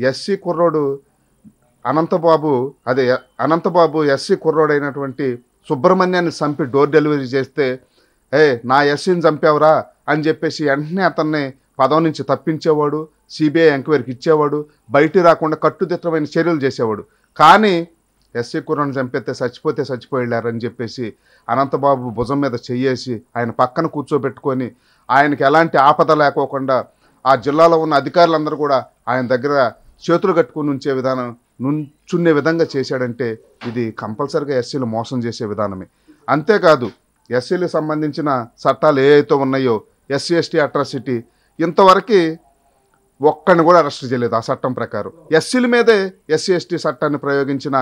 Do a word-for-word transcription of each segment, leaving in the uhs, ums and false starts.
SC కుర్రోడు అనంతబాబు అదే Anantha Babu SC కుర్రోడైనటువంటి సుబ్రహ్మణ్యాన్ని చంపి డోర్ డెలివరీ చేస్తే ఏ నా ఎస్సీని చంపావురా అని చెప్పేసి వెంటనే అతన్ని పదవి నుంచి తప్పించేవాడు, సిబిఐ ఎంక్వైరీకి ఇచ్చేవాడు, బయటికి రాకుండా కట్టుదిట్టమైన చర్యలు చేసేవాడు. కానీ ఎస్సీ కుర్రోని చంపేస్తే చచ్చిపోతే చచ్చిపోయారని చెప్పేసి అనంతబాబు భుజం మీద చెయ్యేసి ఆయన పక్కన కూర్చోబెట్టుకొని ఆయనకి ఎలాంటి ఆపద లేకోకుండా ఆ జిల్లాలో ఉన్న అధికారులందరూ కూడా ఆయన దగ్గర చేతులు కట్టుకుని ఉంచే విధానం నుంచునే విధంగా చేశాడంటే ఇది కంపల్సరిగా ఎస్సీలు మోసం చేసే విధానమే. అంతేకాదు ఎస్సీలకు సంబంధించిన చట్టాలు ఏవైతే ఉన్నాయో ఎస్సీ ఎస్టీ అట్రాసిటీ ఇంతవరకు ఒక్కడిని కూడా అరెస్ట్ చేయలేదు. ఆ చట్టం ప్రకారం ఎస్సీల మీదే ఎస్సీ ఎస్టీ చట్టాన్ని ప్రయోగించిన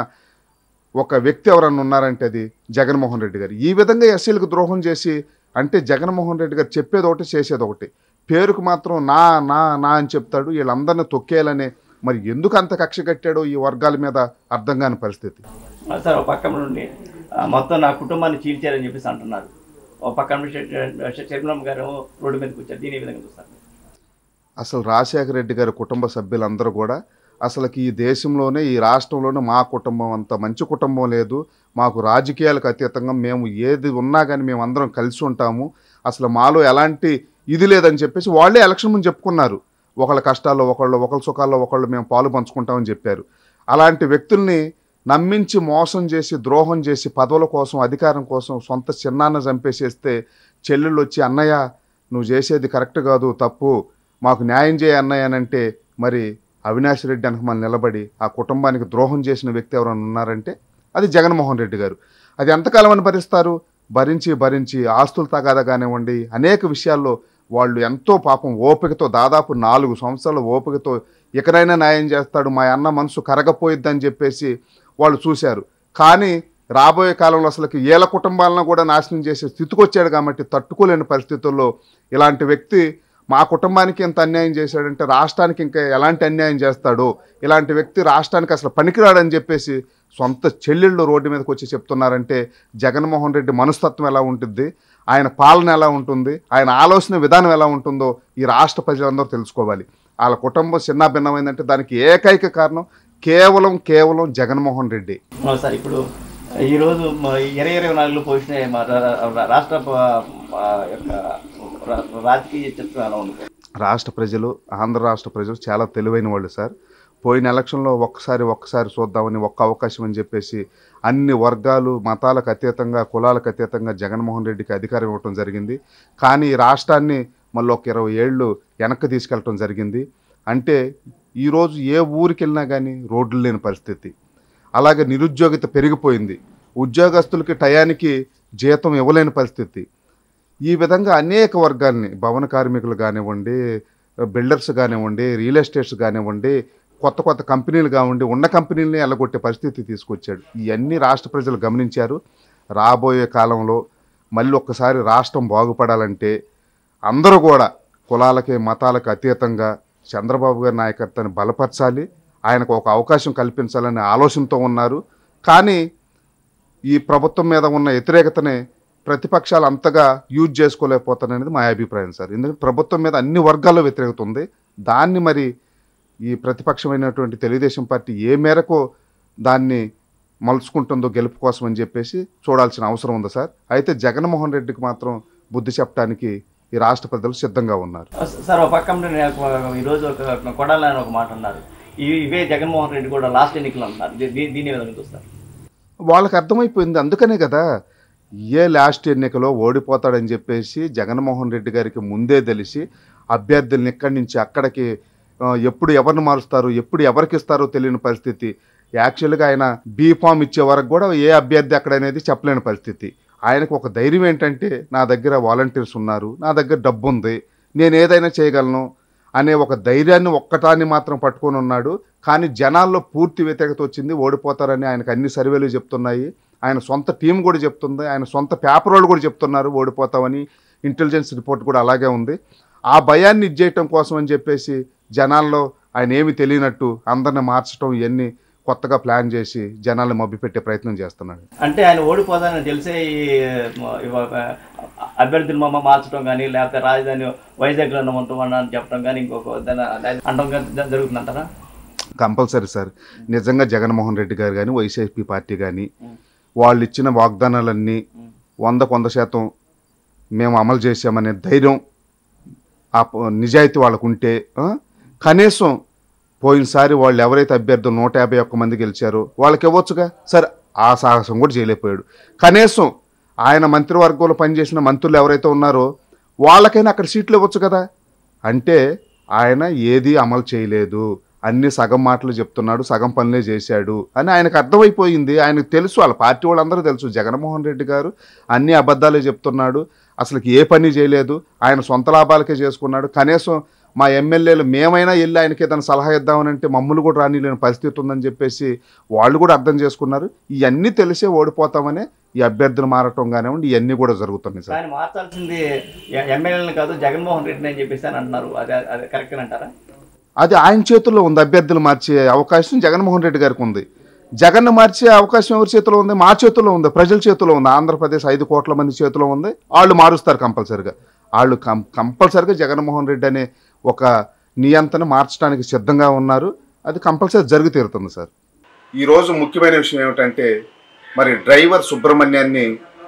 ఒక వ్యక్తి ఎవరన్నా ఉన్నారంటే అది జగన్మోహన్ రెడ్డి గారు. ఈ విధంగా ఎస్సీలకు ద్రోహం చేసి అంటే జగన్మోహన్ రెడ్డి గారు చెప్పేది ఒకటి చేసేది ఒకటి, పేరుకు మాత్రం నా నా నా అని చెప్తాడు. వీళ్ళందరినీ తొక్కేయాలనే మరి ఎందుకు అంత కక్ష కట్టాడో ఈ వర్గాల మీద అర్థం కాని పరిస్థితి. సార్ ఒక పక్క నుండి మొత్తం నా కుటుంబాన్ని చీల్చారని చెప్పేసి అంటున్నారు. ఒక పక్క శర్మిలమ్మ గారు రోడ్డు మీదకి వచ్చారు. దీని విధంగా చూస్తారు? అసలు రాజశేఖర రెడ్డి గారి కుటుంబ సభ్యులందరూ కూడా అసలుకి ఈ దేశంలోనే ఈ రాష్ట్రంలోనే మా కుటుంబం అంత మంచి కుటుంబం లేదు, మాకు రాజకీయాలకు అతీతంగా మేము ఏది ఉన్నా కానీ మేము అందరం కలిసి ఉంటాము, అసలు మాలో ఎలాంటి ఇది లేదని చెప్పేసి వాళ్ళే ఎలక్షన్ ముందు చెప్పుకున్నారు. ఒకళ్ళ కష్టాల్లో ఒకళ్ళు, ఒకళ్ళ సుఖాల్లో ఒకళ్ళు మేము పాలు పంచుకుంటామని చెప్పారు. అలాంటి వ్యక్తుల్ని నమ్మించి మోసం చేసి ద్రోహం చేసి పదవుల కోసం అధికారం కోసం సొంత చిన్నాన్న చంపేసేస్తే చెల్లెళ్ళు వచ్చి అన్నయ్య నువ్వు చేసేది కరెక్ట్ కాదు, తప్పు, మాకు న్యాయం చేయ అన్నయ్య అనంటే మరి అవినాష్ రెడ్డి అనకమని నిలబడి ఆ కుటుంబానికి ద్రోహం చేసిన వ్యక్తి ఎవరైనా ఉన్నారంటే అది జగన్మోహన్ రెడ్డి గారు. అది ఎంతకాలం అని భరిస్తారు? భరించి భరించి ఆస్తులు తగాదా కానివ్వండి అనేక విషయాల్లో వాళ్ళు ఎంతో పాపం ఓపికతో దాదాపు నాలుగు సంవత్సరాల ఓపికతో ఎక్కడైనా న్యాయం చేస్తాడు మా అన్న మనసు కరగపోయిద్దని చెప్పేసి వాళ్ళు చూశారు. కానీ రాబోయే కాలంలో అసలుకి ఏళ్ళ కుటుంబాలను కూడా నాశనం చేసే స్థితికి వచ్చాడు కాబట్టి తట్టుకోలేని పరిస్థితుల్లో ఇలాంటి వ్యక్తి మా కుటుంబానికి ఎంత అన్యాయం చేశాడంటే రాష్ట్రానికి ఇంకా ఎలాంటి అన్యాయం చేస్తాడో, ఇలాంటి వ్యక్తి రాష్ట్రానికి అసలు పనికిరాడని చెప్పేసి సొంత చెల్లెళ్ళు రోడ్డు మీదకి వచ్చి చెప్తున్నారంటే జగన్మోహన్ రెడ్డి మనస్తత్వం ఎలా ఉంటుంది, ఆయన పాలన ఎలా ఉంటుంది, ఆయన ఆలోచన విధానం ఎలా ఉంటుందో ఈ రాష్ట్ర ప్రజలందరూ తెలుసుకోవాలి. వాళ్ళ కుటుంబం చిన్న భిన్నమైందంటే దానికి ఏకైక కారణం కేవలం కేవలం జగన్మోహన్ రెడ్డి. సార్ ఇప్పుడు ఈరోజు ఇరవై ఇరవై నాలుగులో పోసిన రాష్ట్ర యొక్క రాజకీయ చిత్రం ఎలా ఉంది? రాష్ట్ర ప్రజలు, ఆంధ్ర రాష్ట్ర ప్రజలు చాలా తెలివైన వాళ్ళు సార్. పోయిన ఎలక్షన్లో ఒక్కసారి ఒక్కసారి చూద్దామని ఒక్క అవకాశం అని చెప్పేసి అన్ని వర్గాలు మతాలకు అతీతంగా కులాలకు అతీతంగా జగన్మోహన్ రెడ్డికి అధికారం ఇవ్వటం జరిగింది. కానీ ఈ రాష్ట్రాన్ని మళ్ళీ ఒక ఇరవై ఏళ్ళు వెనక్కి తీసుకెళ్ళటం జరిగింది. అంటే ఈరోజు ఏ ఊరికి వెళ్ళినా కానీ రోడ్లు లేని పరిస్థితి, అలాగే నిరుద్యోగిత పెరిగిపోయింది, ఉద్యోగస్తులకి టయానికి జీతం ఇవ్వలేని పరిస్థితి. ఈ విధంగా అనేక వర్గాల్ని భవన కార్మికులు కానివ్వండి, బిల్డర్స్ కానివ్వండి, రియల్ ఎస్టేట్స్ కానివ్వండి, కొత్త కొత్త కంపెనీలు కానివ్వండి, ఉన్న కంపెనీలని ఎల్లగొట్టే పరిస్థితి తీసుకొచ్చాడు. ఇవన్నీ రాష్ట్ర ప్రజలు గమనించారు. రాబోయే కాలంలో మళ్ళీ ఒక్కసారి రాష్ట్రం బాగుపడాలంటే అందరూ కూడా కులాలకి మతాలకు అతీతంగా చంద్రబాబు గారి నాయకత్వాన్ని బలపరచాలి, ఆయనకు ఒక అవకాశం కల్పించాలనే ఆలోచనతో ఉన్నారు. కానీ ఈ ప్రభుత్వం మీద ఉన్న వ్యతిరేకతని ప్రతిపక్షాలు అంతగా యూజ్ చేసుకోలేకపోతాననేది మా అభిప్రాయం సార్. ఎందుకంటే ప్రభుత్వం మీద అన్ని వర్గాల్లో వ్యతిరేకత ఉంది. దాన్ని మరి ఈ ప్రతిపక్షమైనటువంటి తెలుగుదేశం పార్టీ ఏ మేరకు దాన్ని మలుచుకుంటుందో గెలుపు కోసం అని చెప్పేసి చూడాల్సిన అవసరం ఉంది సార్. అయితే జగన్మోహన్ రెడ్డికి మాత్రం బుద్ధి చెప్పడానికి ఈ రాష్ట్ర ప్రజలు సిద్ధంగా ఉన్నారు. సార్ ఒక పక్క ఈరోజు ఒక కొడాలని ఒక మాట అన్నారు, ఇవే జగన్మోహన్ రెడ్డి కూడా లాస్ట్ ఎన్నికలు అంటున్నారు. దీని విధంగా చూస్తారు? వాళ్ళకి అర్థమైపోయింది. అందుకనే కదా ఏ లాస్ట్ ఎన్నికలో ఓడిపోతాడని చెప్పేసి జగన్మోహన్ రెడ్డి గారికి ముందే తెలిసి అభ్యర్థులను ఇక్కడి నుంచి అక్కడికి ఎప్పుడు ఎవరిని మారుస్తారు, ఎప్పుడు ఎవరికి ఇస్తారో తెలియని పరిస్థితి. యాక్చువల్గా ఆయన బీ ఫామ్ ఇచ్చే వరకు కూడా ఏ అభ్యర్థి అక్కడ అనేది చెప్పలేని పరిస్థితి. ఆయనకు ఒక ధైర్యం ఏంటంటే నా దగ్గర వాలంటీర్స్ ఉన్నారు, నా దగ్గర డబ్బు ఉంది, నేను ఏదైనా చేయగలను అనే ఒక ధైర్యాన్ని ఒక్కటాన్ని మాత్రం పట్టుకొని ఉన్నాడు. కానీ జనాల్లో పూర్తి వ్యతిరేకత వచ్చింది, ఓడిపోతారని ఆయనకు అన్ని సర్వేలు చెప్తున్నాయి, ఆయన సొంత టీం కూడా చెప్తుంది, ఆయన సొంత పేపర్ వాళ్ళు కూడా చెప్తున్నారు ఓడిపోతామని. ఇంటెలిజెన్స్ రిపోర్ట్ కూడా అలాగే ఉంది. ఆ భయాన్ని ఇచ్చేయటం కోసం అని చెప్పేసి జనాల్లో ఆయన ఏమి తెలియనట్టు అందరిని మార్చడం ఇవన్నీ కొత్తగా ప్లాన్ చేసి జనాల్ని మభ్యపెట్టే ప్రయత్నం చేస్తున్నాడు. అంటే ఆయన ఓడిపోతానని తెలిసే అభ్యర్థులు మమ్మ మార్చడం కానీ లేకపోతే రాజధాని వైజాగ్లో ఉంటామని చెప్పడం కానీ ఇంకొక అంటాం జరుగుతుందంటారా? Compulsory sir. నిజంగా జగన్మోహన్ రెడ్డి గారు కానీ వైసీపీ పార్టీ కానీ వాళ్ళు ఇచ్చిన వాగ్దానాలన్నీ వందకు వంద శాతం మేము అమలు చేసామనే ధైర్యం ఆ నిజాయితీ వాళ్ళకు ఉంటే కనీసం పోయినసారి వాళ్ళు ఎవరైతే అభ్యర్థులు నూట యాభై ఒక్క మంది గెలిచారో వాళ్ళకి ఇవ్వచ్చుగా. సరే ఆ సాహసం కూడా చేయలేకపోయాడు. కనీసం ఆయన మంత్రివర్గంలో పనిచేసిన మంత్రులు ఎవరైతే ఉన్నారో వాళ్ళకైనా అక్కడ సీట్లు ఇవ్వచ్చు కదా. అంటే ఆయన ఏది అమలు చేయలేదు, అన్ని సగం మాటలు చెప్తున్నాడు, సగం పనులే చేశాడు అని ఆయనకు అర్థమైపోయింది. ఆయనకు తెలుసు, వాళ్ళ పార్టీ వాళ్ళందరూ తెలుసు జగన్మోహన్ రెడ్డి గారు అన్ని అబద్ధాలే చెప్తున్నాడు, అసలుకి ఏ పని చేయలేదు, ఆయన సొంత లాభాలకే చేసుకున్నాడు. కనీసం మా ఎమ్మెల్యేలు మేమైనా వెళ్ళి ఆయనకి ఏదైనా సలహా ఇద్దామనంటే మమ్మల్ని కూడా రానిలేని పరిస్థితి ఉందని చెప్పేసి వాళ్ళు కూడా అర్థం చేసుకున్నారు. ఇవన్నీ తెలిసే ఓడిపోతామనే ఈ అభ్యర్థులు మారటం కానివ్వండి ఇవన్నీ కూడా జరుగుతున్నాయి సార్. మార్చాల్సింది ఎమ్మెల్యేలను కాదు జగన్మోహన్ రెడ్డిని అని చెప్పేసి అని అంటున్నారు. అదే అదే కరెక్ట్ అంటారా? అది ఆయన చేతుల్లో ఉంది. అభ్యర్థులు మార్చే అవకాశం జగన్మోహన్ రెడ్డి గారికి ఉంది. జగన్ను మార్చే అవకాశం ఎవరి చేతిలో ఉంది? మా చేతుల్లో ఉంది, ప్రజల చేతిలో ఉంది. ఆంధ్రప్రదేశ్ ఐదు కోట్ల మంది చేతిలో ఉంది. వాళ్ళు మారుస్తారు కంపల్సరిగా. వాళ్ళు కం కంపల్సరిగా జగన్మోహన్ రెడ్డి అనే ఒక నియంత్రణ మార్చడానికి సిద్ధంగా ఉన్నారు. అది కంపల్సరీ జరిగి తీరుతుంది సార్. ఈరోజు ముఖ్యమైన విషయం ఏమిటంటే మరి డ్రైవర్ సుబ్రహ్మణ్యాన్ని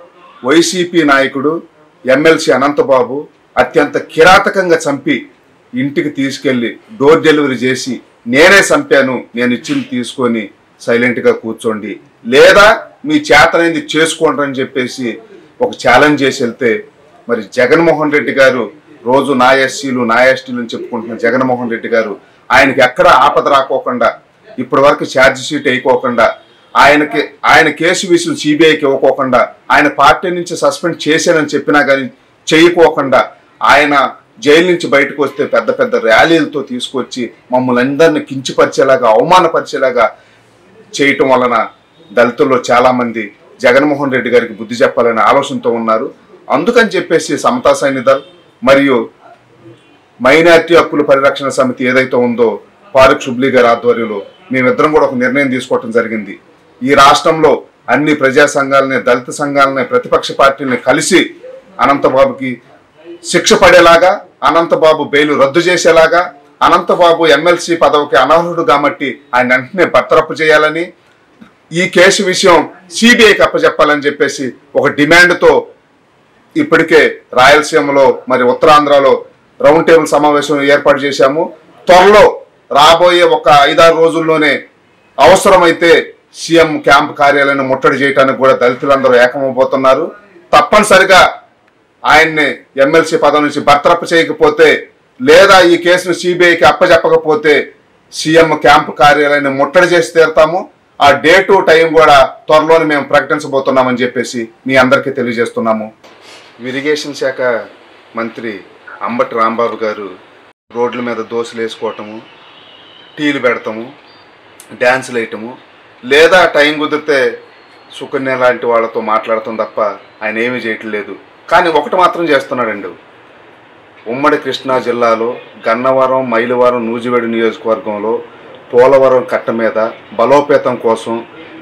వైసీపీ నాయకుడు ఎమ్మెల్సీ అనంతబాబు అత్యంత కిరాతకంగా చంపి ఇంటికి తీసుకెళ్ళి డోర్ డెలివరీ చేసి నేనే చంపాను, నేను ఇచ్చింది తీసుకొని సైలెంట్గా కూర్చోండి, లేదా మీ చేతనైంది చేసుకోండి అని చెప్పేసి ఒక ఛాలెంజ్ చేసి వెళ్తే మరి జగన్మోహన్ రెడ్డి గారు రోజు నా ఎస్సీలు నా ఎస్టీలు అని చెప్పుకుంటున్న జగన్మోహన్ రెడ్డి గారు ఆయనకి ఎక్కడ ఆపద రాకోకుండా ఇప్పటి వరకు ఛార్జ్ షీట్ వేయకోకుండా ఆయనకి ఆయన కేసు విషయం సిబిఐకి ఇవ్వకోకుండా ఆయన పార్టీ నుంచి సస్పెండ్ చేశానని చెప్పినా కానీ చేయకోకుండా ఆయన జైలు నుంచి బయటకు వస్తే పెద్ద పెద్ద ర్యాలీలతో తీసుకొచ్చి మమ్మల్ని అందరినీ కించిపరిచేలాగా అవమానపరిచేలాగా చేయటం వలన దళితుల్లో చాలామంది జగన్మోహన్ రెడ్డి గారికి బుద్ధి చెప్పాలనే ఆలోచనతో ఉన్నారు. అందుకని చెప్పేసి సమతా సైనిదల్ మరియు మైనార్టీ హక్కుల పరిరక్షణ సమితి ఏదైతే ఉందో ఫారూక్ షుబ్లీ గారి ఆధ్వర్యంలో మేమిద్దరం కూడా ఒక నిర్ణయం తీసుకోవటం జరిగింది. ఈ రాష్ట్రంలో అన్ని ప్రజా సంఘాలని, దళిత సంఘాలని, ప్రతిపక్ష పార్టీలని కలిసి అనంతబాబుకి శిక్ష పడేలాగా, అనంతబాబు బెయిల్ రద్దు చేసేలాగా, అనంతబాబు ఎమ్మెల్సీ పదవికి అనర్హుడు కాబట్టి ఆయన వెంటనే బర్తరఫ్ చేయాలని, ఈ కేసు విషయం సిబిఐకి అప్పచెప్పాలని చెప్పేసి ఒక డిమాండ్తో ఇప్పటికే రాయలసీమలో మరి ఉత్తరాంధ్రలో రౌండ్ టేబుల్ సమావేశం ఏర్పాటు చేశాము. త్వరలో రాబోయే ఒక ఐదారు రోజుల్లోనే అవసరమైతే సీఎం క్యాంప్ కార్యాలయాన్ని ముట్టడి చేయడానికి కూడా దళితులందరూ ఏకమైపోతున్నారు. తప్పనిసరిగా ఆయన్ని ఎమ్మెల్సీ పదవి నుంచి బర్తరఫ్ చేయకపోతే లేదా ఈ కేసును సిబిఐకి అప్పచెప్పకపోతే సీఎం క్యాంప్ కార్యాలయాన్ని ముట్టడి చేసి తీరుతాము. ఆ డేటు టైం కూడా త్వరలోనే మేము ప్రకటించబోతున్నామని చెప్పేసి మీ అందరికీ తెలియజేస్తున్నాము. ఇరిగేషన్ శాఖ మంత్రి అంబటి రాంబాబు గారు రోడ్ల మీద దోశలు వేసుకోవటము, టీలు పెడతాము, డ్యాన్సులు వేయటము, లేదా టైం కుదిరితే సుకన్య లాంటి వాళ్ళతో మాట్లాడటం తప్ప ఆయన ఏమీ చేయట్లేదు. కానీ ఒకటి మాత్రం చేస్తున్నాడండి. ఉమ్మడి కృష్ణా జిల్లాలో గన్నవరం, మైలవరం, నూజివేడు నియోజకవర్గంలో పోలవరం కట్ట మీద బలోపేతం కోసం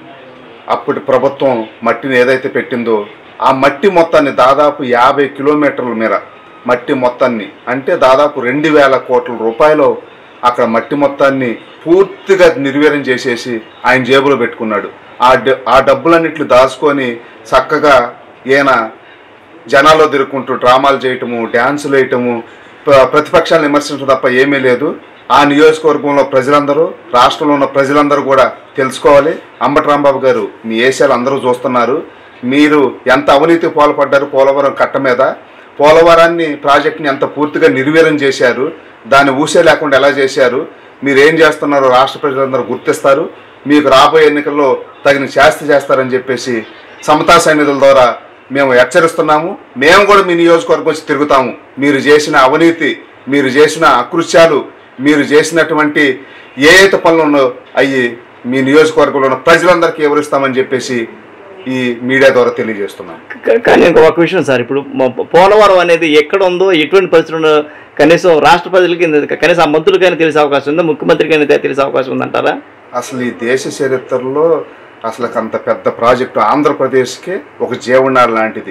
అప్పటి ప్రభుత్వం మట్టిని ఏదైతే పెట్టిందో ఆ మట్టి మొత్తాన్ని దాదాపు యాభై కిలోమీటర్ల మేర మట్టి మొత్తాన్ని అంటే దాదాపు రెండు వేల కోట్ల రూపాయలు అక్కడ మట్టి మొత్తాన్ని పూర్తిగా నిర్వీర్యం చేసేసి ఆయన జేబులో పెట్టుకున్నాడు. ఆ ఆ డబ్బులన్నిట్లు దాచుకొని చక్కగా ఈయన జనాల్లో తిరుగుకుంటూ డ్రామాలు చేయటము, డ్యాన్సులు వేయటము, ప్రతిపక్షాలను విమర్శించడం తప్ప ఏమీ లేదు. ఆ నియోజకవర్గంలో ప్రజలందరూ, రాష్ట్రంలో ఉన్న ప్రజలందరూ కూడా తెలుసుకోవాలి. అంబటి రాంబాబు గారు మీ ఏషియాలు అందరూ చూస్తున్నారు. మీరు ఎంత అవినీతి పాల్పడ్డారు పోలవరం కట్ట మీద, పోలవరాన్ని ప్రాజెక్ట్ని ఎంత పూర్తిగా నిర్వీర్యం చేశారు, దాన్ని ఊసే లేకుండా ఎలా చేశారు, మీరు ఏం చేస్తున్నారో రాష్ట్ర ప్రజలందరూ గుర్తిస్తారు. మీకు రాబోయే ఎన్నికల్లో తగిన శాస్తి చేస్తారని చెప్పేసి సమతా సైనికుల ద్వారా మేము హెచ్చరిస్తున్నాము. మేము కూడా మీ నియోజకవర్గం వచ్చి తిరుగుతాము. మీరు చేసిన అవినీతి, మీరు చేసిన అకృత్యాలు, మీరు చేసినటువంటి ఏ అయితే పనులు ఉన్నో అవి మీ నియోజకవర్గంలో ఉన్న ప్రజలందరికీ వివరిస్తామని చెప్పేసి ఈ మీడియా ద్వారా తెలియజేస్తున్నాను. కానీ ఇంకొక విషయం సార్, ఇప్పుడు పోలవరం అనేది ఎక్కడ ఉందో, ఎటువంటి పరిస్థితుల్లో కనీసం రాష్ట్ర ప్రజలకి కనీసం ఆ మంత్రులకైనా తెలిసే అవకాశం ఉందా, ముఖ్యమంత్రికైనా తెలిసే అవకాశం ఉందంటారా? అసలు ఈ దేశ చరిత్రలో అసలు అంత పెద్ద ప్రాజెక్టు ఆంధ్రప్రదేశ్కి ఒక జీవనాడు లాంటిది.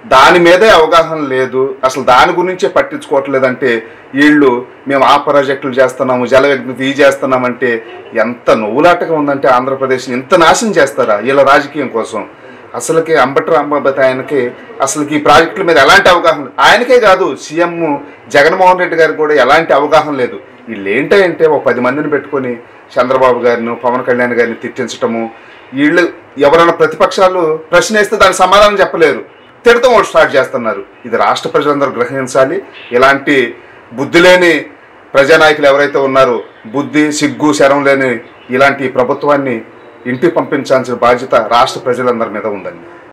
దాని మీదే అవగాహన లేదు, అసలు దాని గురించే పట్టించుకోవట్లేదంటే వీళ్ళు మేము ఆ ప్రాజెక్టులు చేస్తున్నాము, జల విద్యుత్ ఈ చేస్తున్నామంటే ఎంత నవ్వులాటగా ఉందంటే ఆంధ్రప్రదేశ్ని ఇంత నాశనం చేస్తారా వీళ్ళ రాజకీయం కోసం? అసలుకి అంబటి రాంబాబు ఆయనకి అసలుకి ఈ ప్రాజెక్టుల మీద ఎలాంటి అవగాహన, ఆయనకే కాదు సీఎం జగన్మోహన్ రెడ్డి గారికి కూడా ఎలాంటి అవగాహన లేదు. వీళ్ళు ఏంటంటే ఒక పది మందిని పెట్టుకొని చంద్రబాబు గారిని పవన్ కళ్యాణ్ గారిని తిట్టించటము, వీళ్ళు ఎవరైనా ప్రతిపక్షాలు ప్రశ్న వేస్తే దానికి సమాధానం చెప్పలేరు, తిడతాం వాళ్ళు స్టార్ట్ చేస్తున్నారు. ఇది రాష్ట్ర ప్రజలందరూ గ్రహించాలి. ఇలాంటి బుద్ధి లేని ప్రజానాయకులు ఎవరైతే ఉన్నారో, బుద్ధి సిగ్గు శరం లేని ఇలాంటి ప్రభుత్వాన్ని ఇంటికి పంపించాల్సిన బాధ్యత రాష్ట్ర ప్రజలందరి మీద ఉందండి.